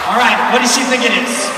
All right, what does she think it is?